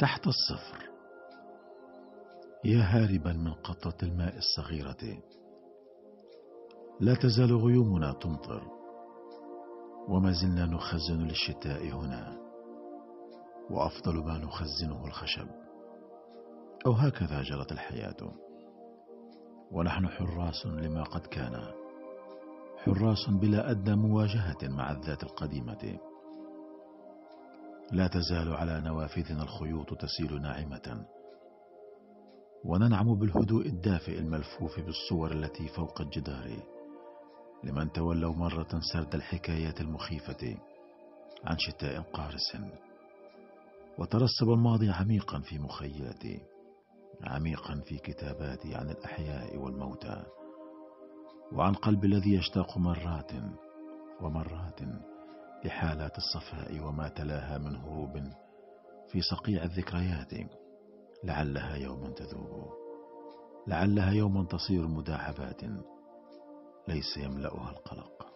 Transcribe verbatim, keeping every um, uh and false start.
تحت الصفر. يا هاربا من قطرة الماء الصغيرة، لا تزال غيومنا تمطر، وما زلنا نخزن للشتاء هنا، وأفضل ما نخزنه الخشب. أو هكذا جرت الحياة، ونحن حراس لما قد كان، حراس بلا أدنى مواجهة مع الذات القديمة. لا تزال على نوافذنا الخيوط تسيل ناعمة، وننعم بالهدوء الدافئ الملفوف بالصور التي فوق الجدار، لمن تولوا مرة سرد الحكايات المخيفة عن شتاء قارس. وترسب الماضي عميقا في مخيلتي، عميقا في كتاباتي عن الأحياء والموتى، وعن قلبي الذي يشتاق مرات ومرات لحالات الصفاء وما تلاها من هروب في صقيع الذكريات، لعلها يوما تذوب، لعلها يوما تصير مداعبات ليس يملأها القلق.